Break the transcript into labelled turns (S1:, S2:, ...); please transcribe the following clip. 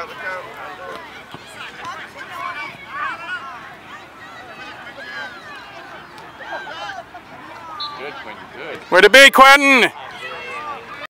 S1: out, look out.
S2: Good, Quentin, good.
S3: Where to be, Quentin?